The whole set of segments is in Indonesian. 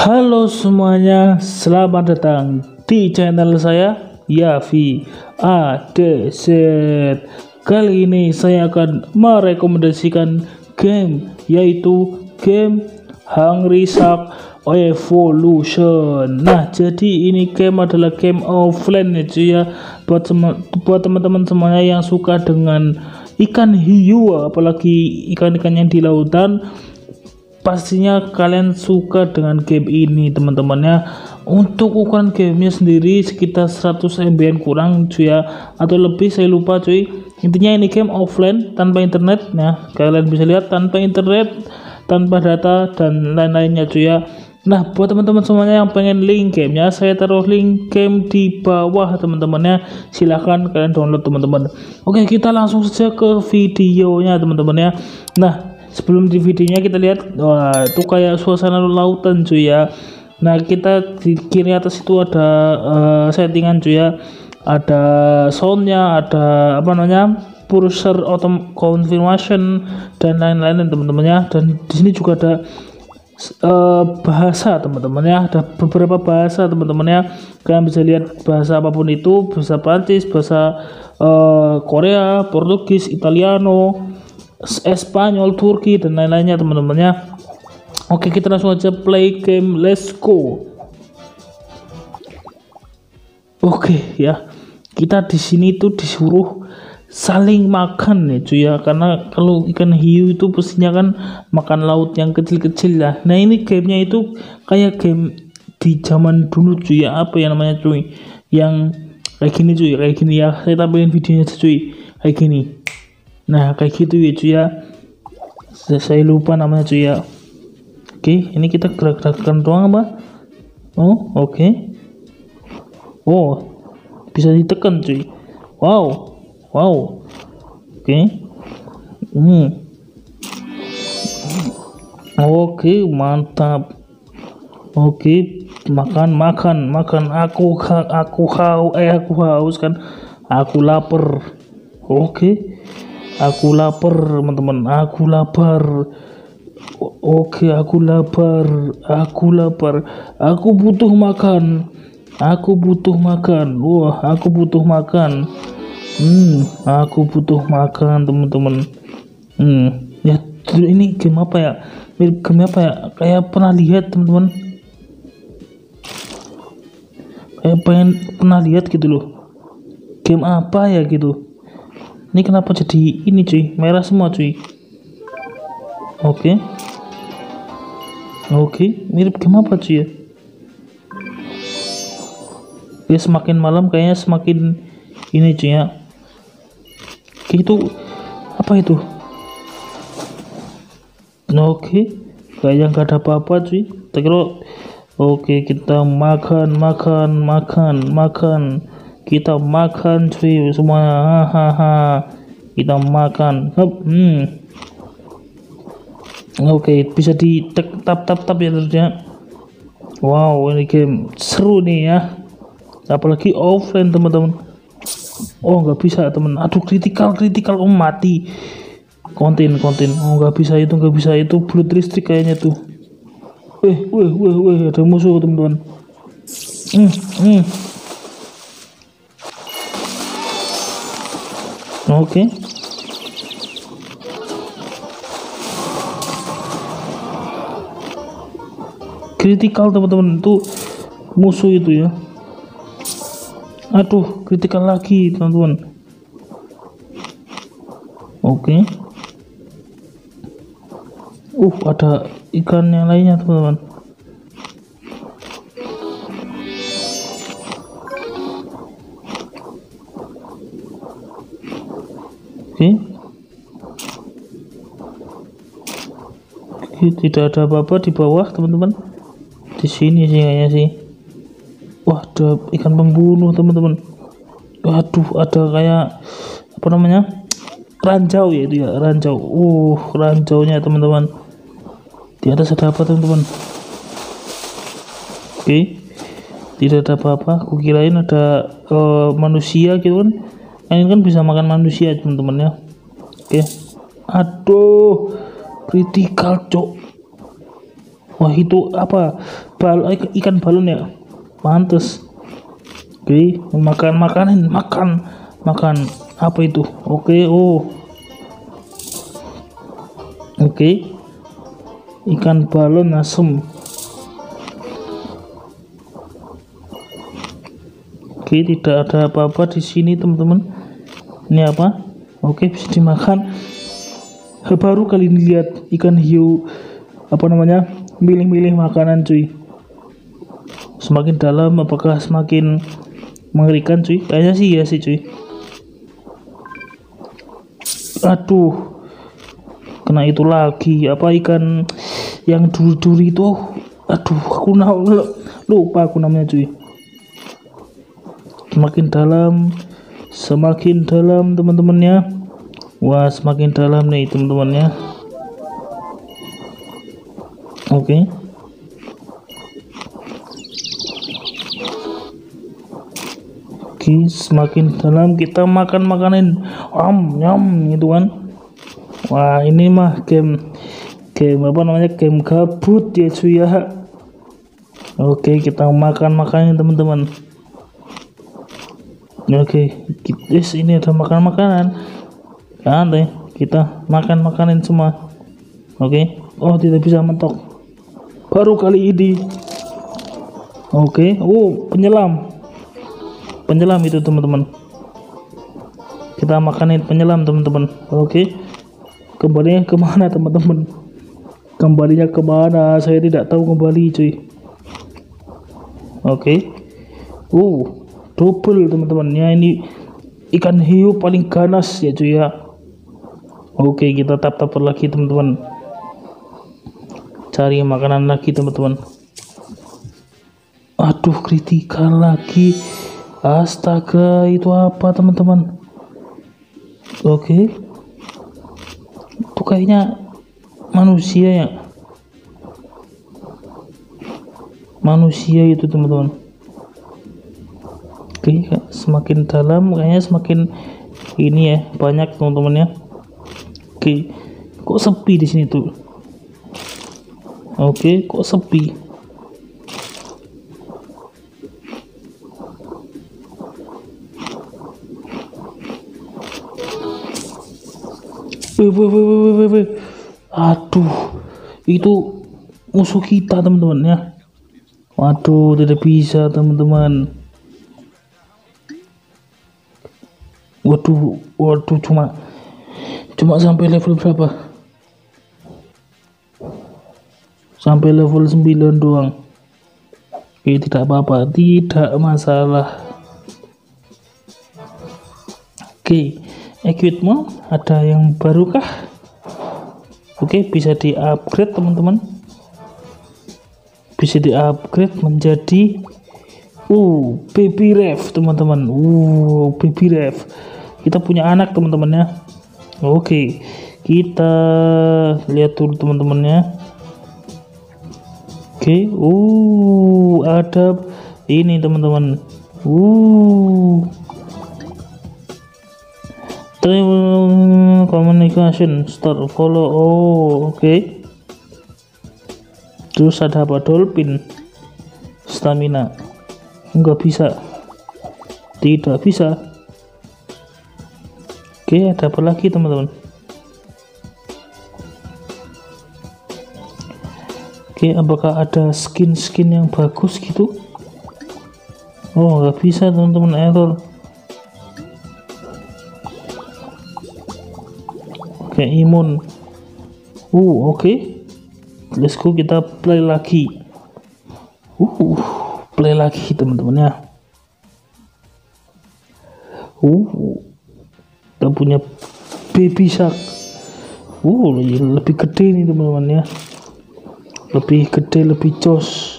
Halo semuanya, selamat datang di channel saya Yavi ADZ. Kali ini saya akan merekomendasikan game, yaitu game Hungry Shark Evolution. Nah, jadi ini game adalah game offline ya, buat teman-teman semuanya yang suka dengan ikan hiu, apalagi ikan-ikan yang di lautan. Pastinya kalian suka dengan game ini teman-temannya. Untuk ukuran gamenya sendiri sekitar 100 MB kurang cuy ya, atau lebih saya lupa cuy. Intinya ini game offline tanpa internet. Nah, kalian bisa lihat tanpa internet, tanpa data dan lain-lainnya cuy ya. Nah, buat teman-teman semuanya yang pengen link gamenya, saya taruh link game di bawah teman-temannya. Silahkan kalian download teman-teman. Oke, kita langsung saja ke videonya teman-temannya. Nah, sebelum di videonya kita lihat, wah itu kayak suasana lautan cuy ya. Nah, kita di kiri atas itu ada settingan cuy ya, ada soundnya, ada apa namanya, browser auto confirmation dan lain-lain teman-temannya. Dan di sini juga ada bahasa teman-temannya, ada beberapa bahasa teman-temannya. Kalian bisa lihat bahasa apapun itu, bahasa Prancis, bahasa Korea, Portugis, Italiano, Espanyol, Turki dan lain-lainnya teman-temannya. Oke, kita langsung aja play game, let's go. Oke ya, kita di sini tuh disuruh saling makan nih cuy ya, karena kalau ikan hiu itu pastinya kan makan laut yang kecil-kecil lah. Nah, ini gamenya itu kayak game di zaman dulu cuy ya, apa ya namanya cuy, yang kayak gini cuy, kayak gini ya. Saya tampilin videonya cuy, kayak gini. Nah, kayak gitu ya cuy ya, saya lupa namanya cuy ya. Oke, ini kita gerak-gerakan doang apa? Oh, oke. Oh, bisa ditekan cuy. Wow, wow. Oke. Oke, mantap. Oke, makan. Aku haus kan. Aku lapar. Oke. Aku lapar teman-teman, aku lapar. Oke, aku lapar. Aku butuh makan. Wah, aku butuh makan. Aku butuh makan teman-teman. Ya, ini game apa ya? Game apa ya? Kayak pernah lihat teman-teman. Pernah lihat gitu loh. Game apa ya gitu? Ini kenapa jadi ini cuy, merah semua cuy. Oke, mirip game apa cuy ya? Ya, semakin malam kayaknya semakin ini cuy ya. Itu apa itu? Oke, kayak nggak ada apa-apa cuy. Oke, kita makan. Kita makan cuy semuanya, hahaha. Kita makan. Oke, bisa di tap ya terusnya. Wow, ini game seru nih ya, apalagi offline teman-teman. Oh, nggak bisa teman. Aduh, kritikal. Oh, mati. Konten. Oh, nggak bisa itu blood listrik kayaknya tuh. Weh, ada musuh teman-teman. Oke. Kritikal teman-teman, itu musuh itu ya. Aduh, kritikal lagi teman-teman. Oke. Ada ikan yang lainnya teman-teman. Oke, tidak ada apa-apa di bawah teman-teman. Di sini sih kayaknya sih. Wah, ada ikan pembunuh teman-teman. Waduh, ada kayak apa namanya, ranjau ya itu ya, ranjau. Ranjaunya teman-teman. Di atas ada apa teman-teman? Oke, tidak ada apa-apa. Aku kirain ada manusia gitu kan. Ini kan bisa makan manusia teman-teman ya. Oke. Aduh, kritikal cok. Wah, itu apa? Ikan balon ya? Pantes. Oke, makan makanan, makan apa itu? Oke, oh. Oke. Ikan balon asem. Oke, tidak ada apa-apa di sini, teman-teman. Ini apa? Oke, bisa dimakan. Baru kali ini lihat ikan hiu apa namanya? Milih-milih makanan, cuy. Semakin dalam apakah semakin mengerikan, cuy? Kayaknya sih ya sih, cuy. Aduh, kena itu lagi. Apa ikan yang duri-duri itu? Aduh, aku lupa aku namanya, cuy. Semakin dalam teman-temannya. Wah, semakin dalam nih teman-temannya. Oke. Oke, semakin dalam kita makan makanan nyam gitu kan. Wah, ini mah game apa namanya, game gabut ya cuy ya. Oke, kita makan makanan teman-teman. Oke, ini ada makanan santai, kita makan makanan semua. Oke. Oh, tidak bisa mentok baru kali ini. Oke. Oh, penyelam itu teman-teman, kita makanin penyelam teman-teman. Oke, kembalinya kemana teman-teman? Kembalinya kemana? Saya tidak tahu kembali, cuy. Oke. Double teman-teman ya, ini ikan hiu paling ganas ya cuy ya. Oke, kita tap lagi teman-teman, cari makanan lagi teman-teman. Aduh, kritikal lagi. Astaga, itu apa teman-teman? Oke, itu kayaknya manusia ya, itu teman-teman. Oke, semakin dalam kayaknya semakin ini ya, banyak teman-teman ya. Oke, kok sepi di sini tuh? Oke, kok sepi? Wih. Aduh, itu musuh kita teman-teman ya. Waduh, tidak bisa teman-teman. Waduh, cuma sampai level berapa? Sampai level 9 doang. Oke, tidak apa-apa, tidak masalah. Oke, equipment ada yang baru kah? Oke, bisa di upgrade teman-teman, bisa di upgrade menjadi baby ref teman-teman. Baby ref, kita punya anak teman-teman ya. Oke, kita lihat dulu teman-temannya. Oke, ada ini teman-teman. Communication start follow. Oke. Terus ada apa? Dolphin stamina enggak bisa, tidak bisa. Oke, ada apa lagi teman-teman? Oke, apakah ada skin yang bagus gitu? Oh, nggak bisa teman-teman, error. Oke, imun. Oke. Let's go, kita play lagi. Play lagi teman-teman ya. Kita punya baby shark. Lebih gede nih teman-teman ya. Lebih gede, lebih jos.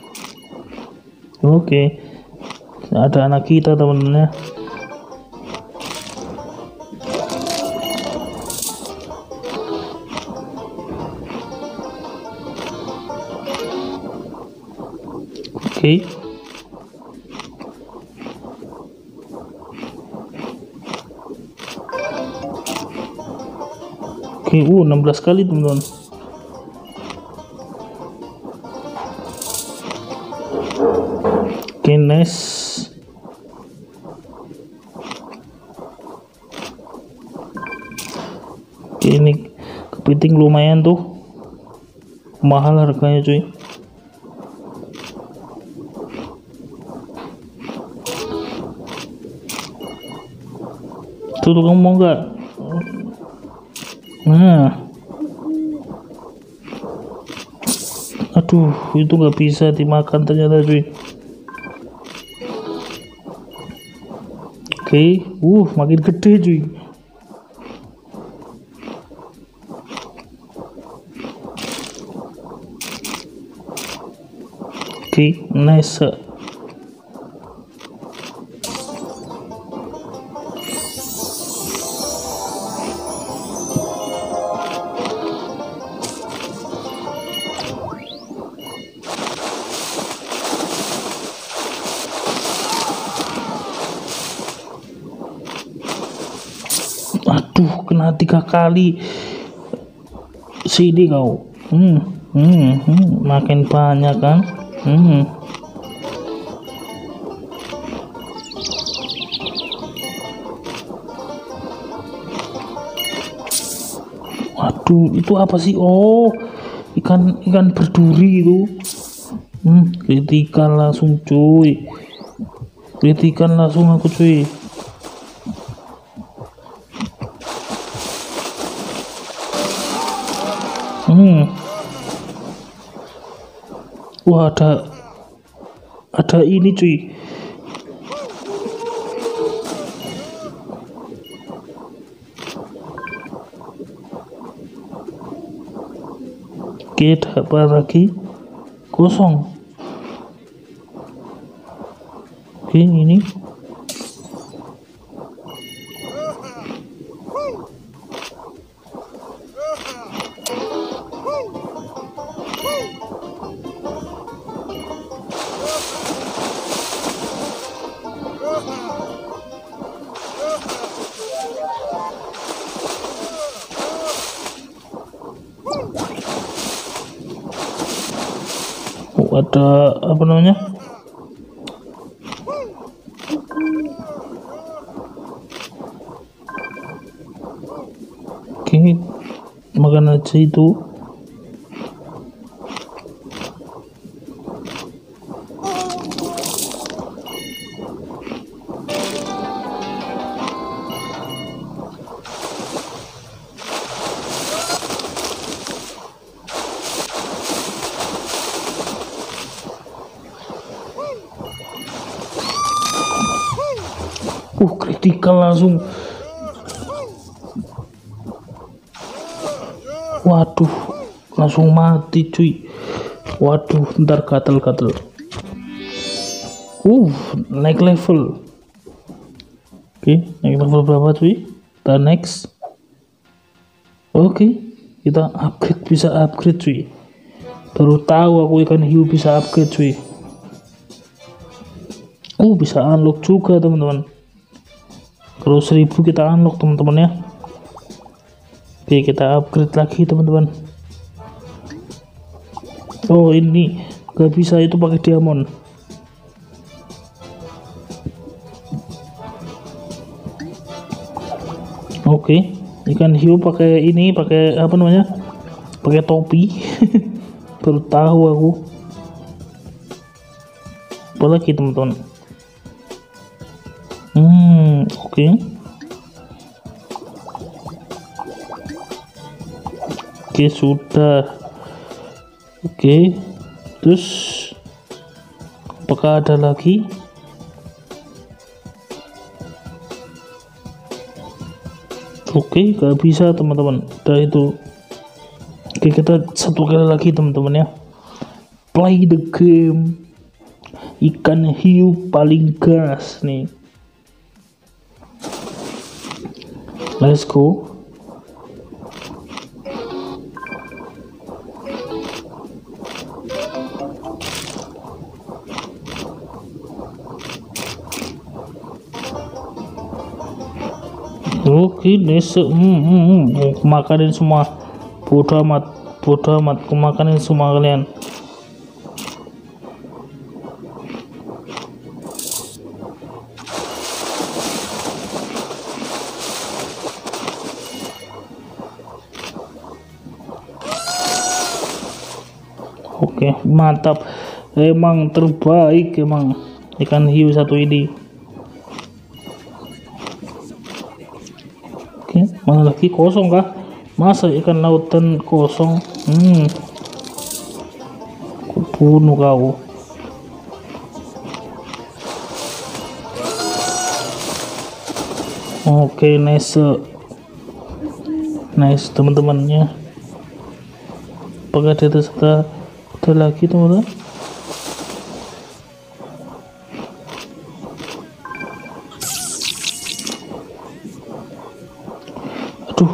Oke. Ada anak kita teman-teman ya. Oke. Oke, 16 kali teman-teman. Oke, nice. Oke, ini kepiting lumayan tuh, mahal harganya cuy. Tuh kamu mau nggak? Nah, aduh, itu nggak bisa dimakan ternyata cuy. Oke, makin gede cuy. Oke, nice. Aduh, kena 3 kali. Sini kau. Makin banyak kan. Waduh, itu apa sih? Oh, ikan berduri itu. Kritikan langsung cuy. Kritikan langsung aku cuy. Wah, ada ini cuy. Oke, apa lagi? Kosong. Oke, ini. Ada apa namanya? Oke, makan aja itu. Kritikal langsung. Waduh, langsung mati cuy. Waduh, ntar gatel-gatel. Naik level. Oke, naik level berapa cuy? Kita next. Oke, kita upgrade, bisa upgrade cuy. Baru tahu aku ikan hiu bisa upgrade cuy. Bisa unlock juga teman-teman. Kalau 1000 kita unlock teman-teman ya. Oke, kita upgrade lagi teman-teman. Oh, ini gak bisa, itu pakai diamond. Oke, ikan hiu pakai ini, pakai apa namanya? Pakai topi. Baru tahu aku. Apa lagi teman-teman? Oke. Oke, sudah. Oke, terus apakah ada lagi? Oke, gak bisa teman-teman. Udah itu. Oke, kita satu kali lagi teman-teman ya. Play the game. Ikan hiu paling gas nih. Let's go. Oke, makanin semua. Bodoh amat, makanin semua kalian. Oke, mantap, emang terbaik emang ikan hiu satu ini. Oke, mana lagi, kosong kah? Masa ikan lautan kosong? Kubunuh kau. Oke, nice teman-temannya. Apakah di atas ada lagi teman-teman? Aduh,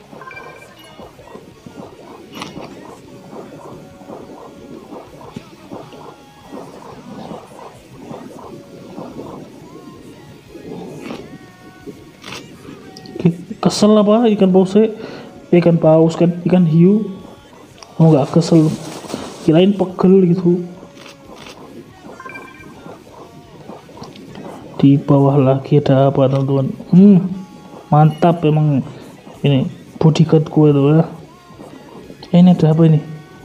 kesel apa ikan paus kan, ikan hiu. Oh, nggak kesel, kirain pegel gitu. Di bawah lagi ada apa teman-teman? Mantap emang ini bodyguard gue tuh ya. Ini ada apa ini?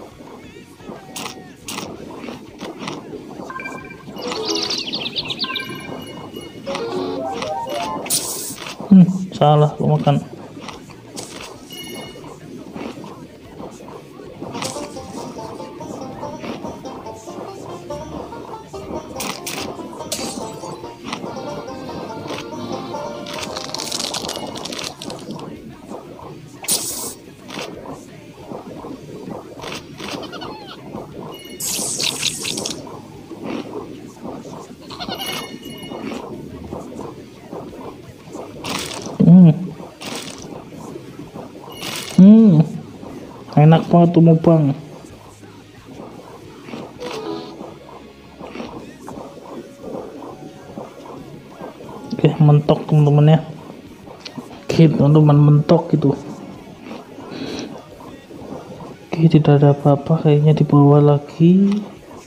Salah gue makan. Enak banget tuh mukbang. Oke, mentok teman-teman ya. Oke teman-teman, mentok gitu. Oke, tidak ada apa-apa kayaknya di bawah lagi.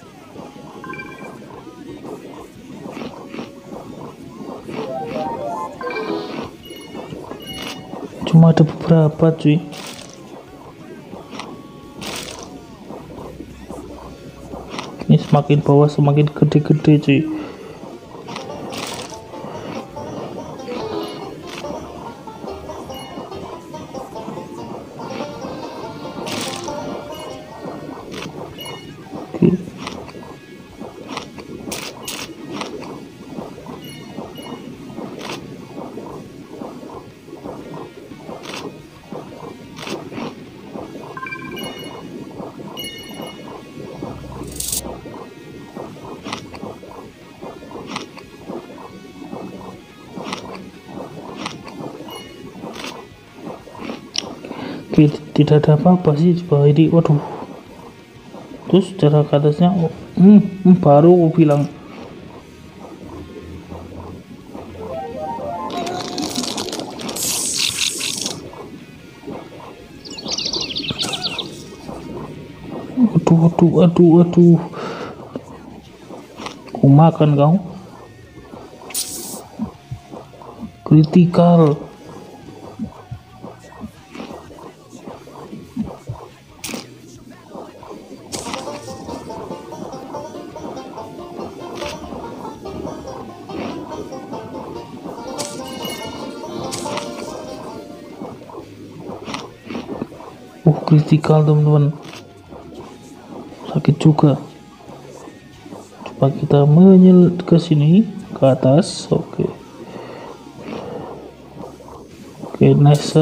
Cuma ada beberapa cuy. Ini semakin bawah semakin gede-gede cuy. Oke, tidak ada apa-apa sih di bawah ini. Waduh, terus cara ke atasnya baru aku bilang. Aduh, aku makan kau. Kritikal. Kritikal teman-teman, sakit juga. Coba kita menyel ke sini, ke atas. Oke, nice.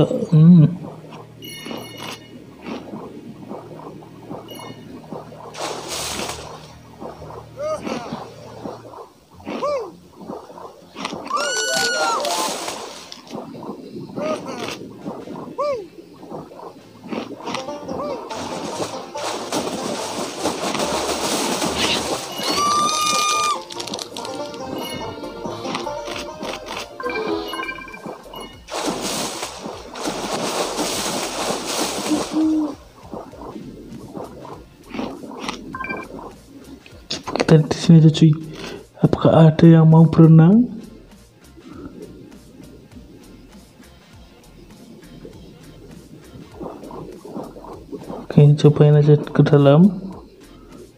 Dan di sini tuh cuy, apakah ada yang mau berenang? Oke, cobain aja ke dalam.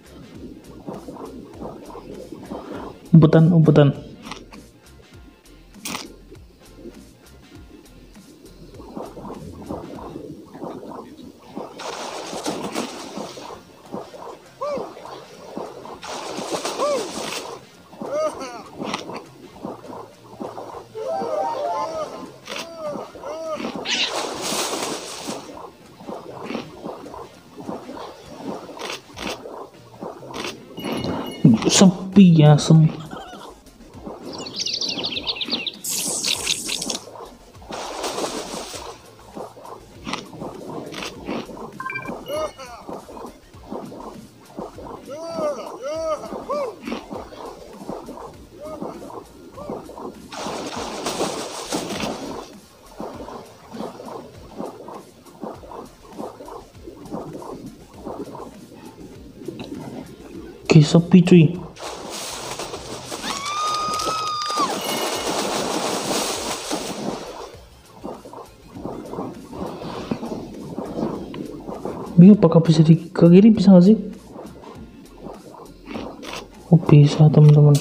umpetan. Sepi ya, sepi cuy. Ini apakah bisa di ke kiri, bisa nggak sih? Oh bisa teman-teman.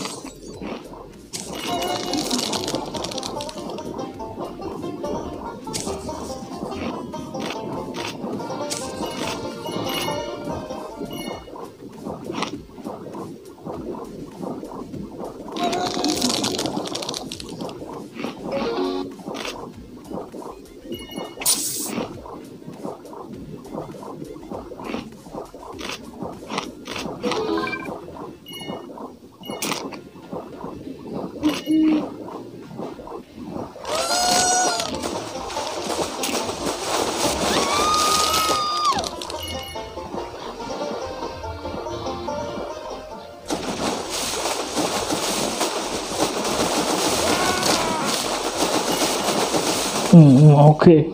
Oke.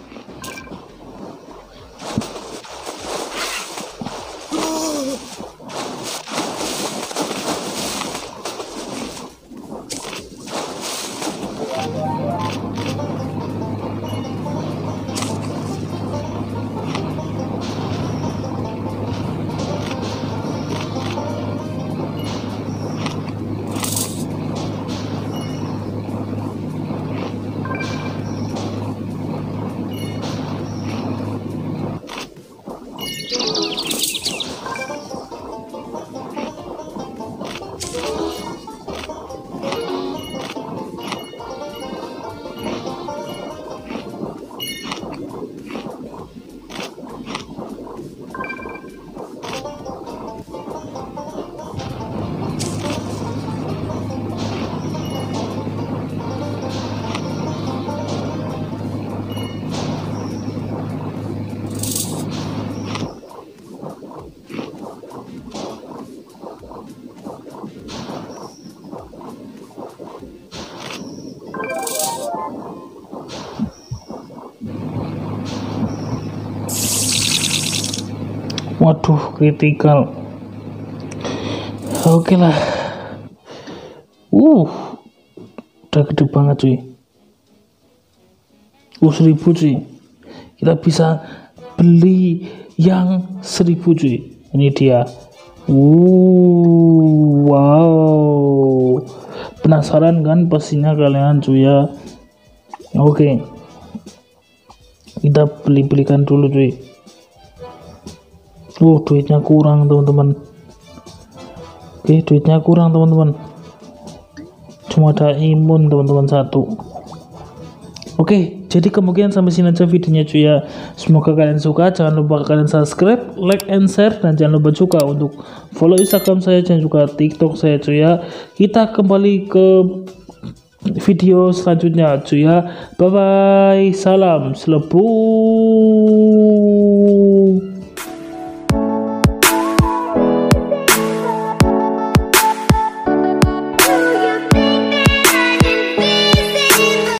Waduh, kritikal. Oke lah. Udah gede banget cuy. 1000 cuy. Kita bisa beli yang 1000 cuy. Ini dia. Wow. Penasaran kan pastinya kalian cuy ya. Oke. Kita belikan dulu cuy. Duitnya kurang teman-teman. Oke, duitnya kurang teman-teman. Cuma ada imun teman-teman 1. Oke, jadi kemungkinan sampai sini aja videonya cuy ya. Semoga kalian suka. Jangan lupa kalian subscribe, like, and share, dan jangan lupa juga untuk follow Instagram saya dan juga TikTok saya cuy ya. Kita kembali ke video selanjutnya cuy ya. Bye bye, salam selebu.